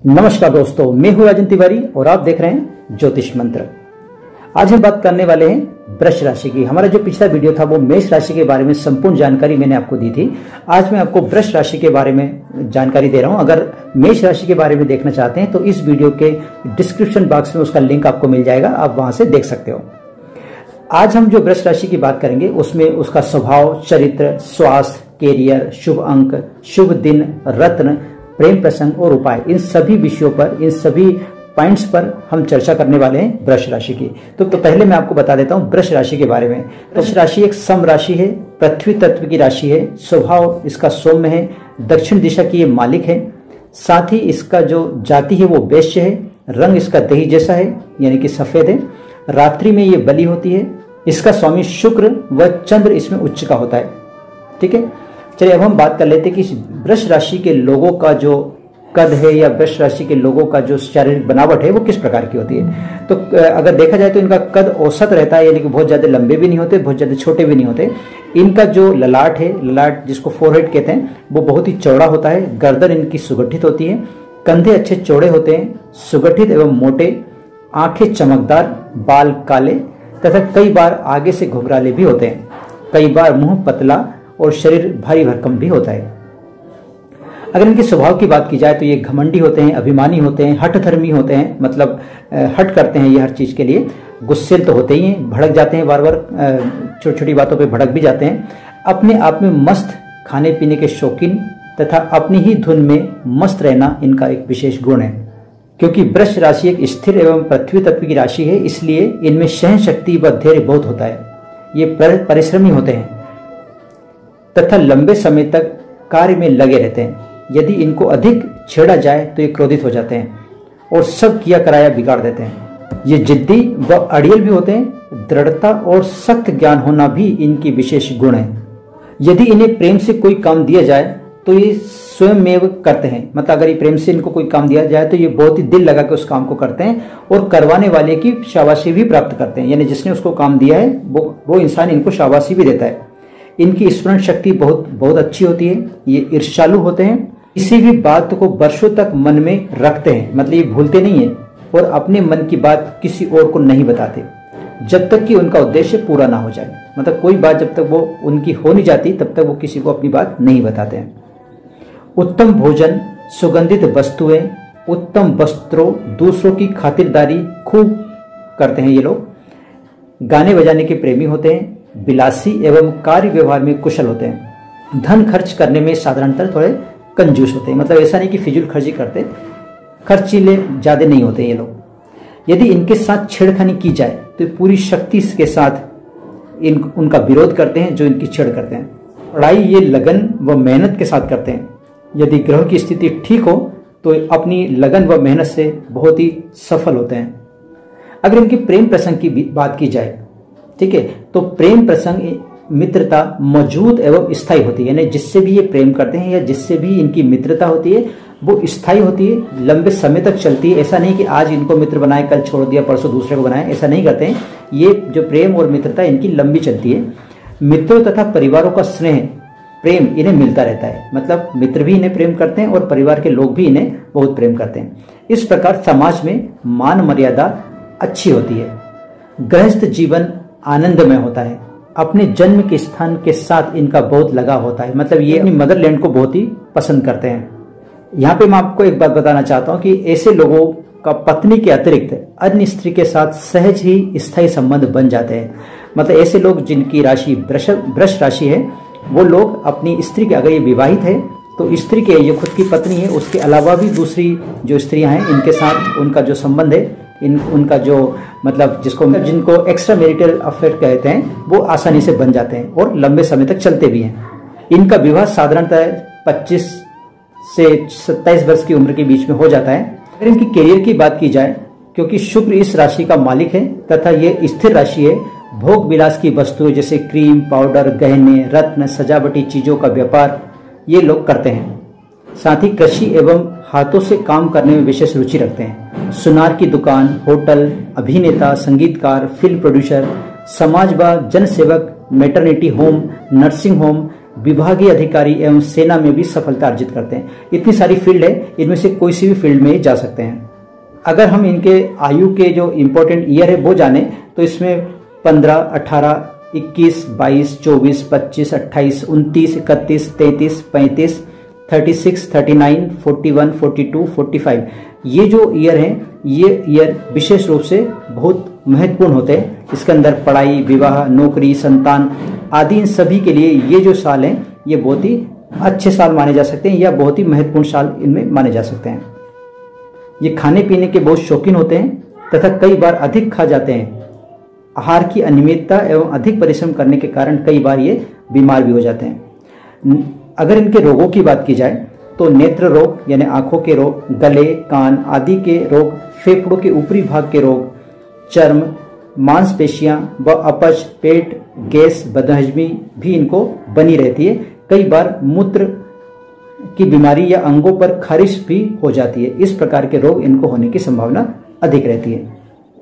नमस्कार दोस्तों, मैं हूं राजन तिवारी और आप देख रहे हैं ज्योतिष मंत्र। आज हम बात करने वाले हैं वृष राशि की। हमारा जो पिछला वीडियो था वो मेष राशि के बारे में संपूर्ण जानकारी मैंने आपको दी थी। आज मैं आपको वृष राशि के बारे में जानकारी दे रहा हूं। अगर मेष राशि के बारे में देखना चाहते हैं तो इस वीडियो के डिस्क्रिप्शन बॉक्स में उसका लिंक आपको मिल जाएगा, आप वहां से देख सकते हो। आज हम जो वृष राशि की बात करेंगे उसमें उसका स्वभाव, चरित्र, स्वास्थ्य, कैरियर, शुभ अंक, शुभ दिन, रत्न, प्रेम प्रसंग और उपाय, इन सभी विषयों पर, इन सभी पॉइंट्स पर हम चर्चा करने वाले हैं वृष राशि की। तो पहले मैं आपको बता देता हूं वृष राशि के बारे में। वृष राशि एक सम राशि है, पृथ्वी तत्व की राशि है, स्वभाव इसका सौम्य है, दक्षिण दिशा की ये मालिक है। साथ ही इसका जो जाति है वो वैश्य है, रंग इसका दही जैसा है यानी कि सफेद है, रात्रि में ये बलि होती है। इसका स्वामी शुक्र व चंद्र इसमें उच्च का होता है। ठीक है, चलिए अब हम बात कर लेते हैं कि वृष राशि के लोगों का जो कद है या वृष राशि के लोगों का जो शारीरिक बनावट है वो किस प्रकार की होती है। तो अगर देखा जाए तो इनका कद औसत रहता है, यानी कि बहुत ज्यादा लंबे भी नहीं होते, बहुत ज्यादा छोटे भी नहीं होते। इनका जो ललाट है, ललाट जिसको फोरहेड कहते हैं, वो बहुत ही चौड़ा होता है। गर्दन इनकी सुगठित होती है, कंधे अच्छे चौड़े होते हैं, सुगठित एवं मोटे, आंखें चमकदार, बाल काले तथा कई बार आगे से घुंघराले भी होते हैं। कई बार मुंह पतला और शरीर भारी भरकम भी होता है। अगर इनके स्वभाव की बात की जाए तो ये घमंडी होते हैं, अभिमानी होते हैं, हठधर्मी होते हैं, मतलब हट करते हैं ये हर चीज के लिए। गुस्सेल तो होते ही हैं, भड़क जाते हैं, बार बार छोटी छोटी बातों पे भड़क भी जाते हैं। अपने आप में मस्त, खाने पीने के शौकीन तथा अपनी ही धुन में मस्त रहना इनका एक विशेष गुण है। क्योंकि वृष राशि एक स्थिर एवं पृथ्वी तत्व की राशि है, इसलिए इनमें सहन शक्ति व धैर्य बहुत होता है। ये परिश्रमी होते हैं तथा लंबे समय तक कार्य में लगे रहते हैं। यदि इनको अधिक छेड़ा जाए तो ये क्रोधित हो जाते हैं और सब किया कराया बिगाड़ देते हैं। ये जिद्दी व अड़ियल भी होते हैं। दृढ़ता और सख्त ज्ञान होना भी इनकी विशेष गुण है। यदि इन्हें प्रेम से कोई काम दिया जाए तो ये स्वयं करते हैं। मतलब अगर ये प्रेम से इनको कोई काम दिया जाए तो ये बहुत ही दिल लगा के उस काम को करते हैं और करवाने वाले की शाबाशी भी प्राप्त करते हैं। यानी जिसने उसको काम दिया है वो इंसान इनको शाबाशी भी देता है। इनकी स्मरण शक्ति बहुत अच्छी होती है। ये ईर्ष्यालु होते हैं, किसी भी बात को वर्षों तक मन में रखते हैं, मतलब ये भूलते नहीं है और अपने मन की बात किसी और को नहीं बताते जब तक कि उनका उद्देश्य पूरा ना हो जाए। मतलब कोई बात जब तक वो उनकी हो नहीं जाती तब तक वो किसी को अपनी बात नहीं बताते हैं। उत्तम भोजन, सुगंधित वस्तुएं, उत्तम वस्त्रों, दूसरों की खातिरदारी खूब करते हैं ये लोग। गाने बजाने के प्रेमी होते हैं, विलासी एवं कार्य व्यवहार में कुशल होते हैं। धन खर्च करने में साधारणतः थोड़े कंजूस होते हैं, मतलब ऐसा नहीं कि फिजूल खर्ची करते, खर्चीले ज्यादा नहीं होते ये लोग। यदि इनके साथ छेड़खानी की जाए तो पूरी शक्ति के साथ उनका विरोध करते हैं जो इनकी छेड़ करते हैं। पढ़ाई ये लगन व मेहनत के साथ करते हैं। यदि ग्रह की स्थिति ठीक हो तो अपनी लगन व मेहनत से बहुत ही सफल होते हैं। अगर इनके प्रेम प्रसंग की बात की जाए, ठीक है, तो प्रेम प्रसंग मित्रता मौजूद एवं स्थायी होती है। यानी जिससे भी ये प्रेम करते हैं या जिससे भी इनकी मित्रता होती है वो स्थायी होती है, लंबे समय तक चलती है। ऐसा नहीं कि आज इनको मित्र बनाए कल छोड़ दिया परसों दूसरे को बनाए, ऐसा नहीं करते हैं। ये जो प्रेम और मित्रता इनकी लंबी चलती है। मित्रों तथा परिवारों का स्नेह प्रेम इन्हें मिलता रहता है। मतलब मित्र भी इन्हें प्रेम करते हैं और परिवार के लोग भी इन्हें बहुत प्रेम करते हैं। इस प्रकार समाज में मान मर्यादा अच्छी होती है। गृहस्थ जीवन आनंदमय होता है। अपने जन्म के स्थान के साथ इनका बहुत लगाव होता है। मतलब ये अपनी मदरलैंड को बहुत ही पसंद करते हैं। यहाँ पे मैं आपको एक बात बताना चाहता हूँ कि ऐसे लोगों का पत्नी के अतिरिक्त अन्य स्त्री के साथ सहज ही स्थायी संबंध बन जाते हैं। मतलब ऐसे लोग जिनकी राशि वृष राशि है वो लोग अपनी स्त्री के, अगर ये विवाहित है तो स्त्री के, ये खुद की पत्नी है, उसके अलावा भी दूसरी जो स्त्रियां हैं इनके साथ उनका जो संबंध है, उनका जो मतलब जिनको एक्स्ट्रा मैरिटल अफेयर कहते हैं वो आसानी से बन जाते हैं और लंबे समय तक चलते भी हैं। इनका विवाह साधारणतः 25 से 27 वर्ष की उम्र के बीच में हो जाता है। अगर इनकी करियर की बात की जाए, क्योंकि शुक्र इस राशि का मालिक है तथा ये स्थिर राशि है, भोग विलास की वस्तुएं जैसे क्रीम, पाउडर, गहने, रत्न, सजावटी चीजों का व्यापार ये लोग करते हैं। साथ ही कृषि एवं हाथों से काम करने में विशेष रुचि रखते हैं। सुनार की दुकान, होटल, अभिनेता, संगीतकार, फिल्म प्रोड्यूसर, समाज व जन सेवक, मैटरनिटी होम, नर्सिंग होम, विभागीय अधिकारी एवं सेना में भी सफलता अर्जित करते हैं। इतनी सारी फील्ड है, इनमें से कोई सी भी फील्ड में जा सकते हैं। अगर हम इनके आयु के जो इम्पोर्टेंट ईयर है वो जाने तो इसमें 15, 18, 21, 22, 24, 25, 28, 29, 31, 33, 35, 36, 39, 41, 42, 45 ये जो ईयर हैं, ये ईयर विशेष रूप से बहुत महत्वपूर्ण होते हैं। इसके अंदर पढ़ाई, विवाह, नौकरी, संतान आदि इन सभी के लिए ये जो साल हैं ये बहुत ही अच्छे साल माने जा सकते हैं या बहुत ही महत्वपूर्ण साल इनमें माने जा सकते हैं। ये खाने पीने के बहुत शौकीन होते हैं तथा कई बार अधिक खा जाते हैं। आहार की अनियमितता एवं अधिक परिश्रम करने के कारण कई बार ये बीमार भी हो जाते हैं। अगर इनके रोगों की बात की जाए तो नेत्र रोग यानी आंखों के रोग, गले, कान आदि के रोग, फेफड़ों के ऊपरी भाग के रोग, चर्म, मांसपेशियां व अपच, पेट, गैस, बदहजमी भी इनको बनी रहती है। कई बार मूत्र की बीमारी या अंगों पर खारिश भी हो जाती है। इस प्रकार के रोग इनको होने की संभावना अधिक रहती है।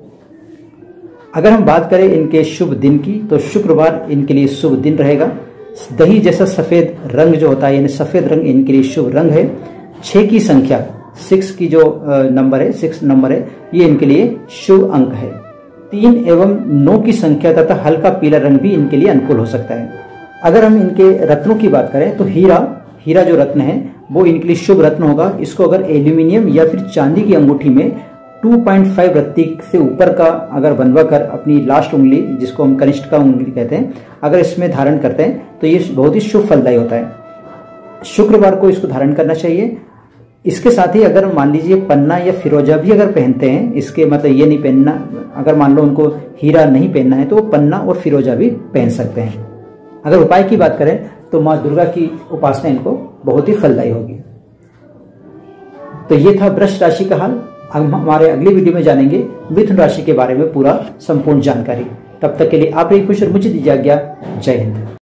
अगर हम बात करें इनके शुभ दिन की तो शुक्रवार इनके लिए शुभ दिन रहेगा। दही जैसा सफेद रंग जो होता है यानी सफेद रंग इनके लिए शुभ रंग है। 6 की संख्या, 6 की जो नंबर है, 6 नंबर है, ये इनके लिए शुभ अंक है। 3 एवं 9 की संख्या तथा हल्का पीला रंग भी इनके लिए अनुकूल हो सकता है। अगर हम इनके रत्नों की बात करें तो हीरा जो रत्न है वो इनके लिए शुभ रत्न होगा। इसको अगर एल्यूमिनियम या फिर चांदी की अंगूठी में 2.5 रत्ती से ऊपर का अगर बनवा कर अपनी लास्ट उंगली, जिसको हम कनिष्ठ का उंगली कहते हैं, अगर इसमें धारण करते हैं तो ये बहुत ही शुभ फलदायी होता है। शुक्रवार को इसको धारण करना चाहिए। इसके साथ ही अगर मान लीजिए पन्ना या फिरोजा भी अगर पहनते हैं, इसके मतलब ये नहीं पहनना, अगर मान लो उनको हीरा नहीं पहनना है तो वो पन्ना और फिरोजा भी पहन सकते हैं। अगर उपाय की बात करें तो माँ दुर्गा की उपासना इनको बहुत ही फलदायी होगी। तो ये था वृष राशि का हाल। हम हमारे अगली वीडियो में जानेंगे मिथुन राशि के बारे में पूरा संपूर्ण जानकारी। तब तक के लिए आप रहिए खुश और मुझे दीजिए आज्ञा। जय हिंद।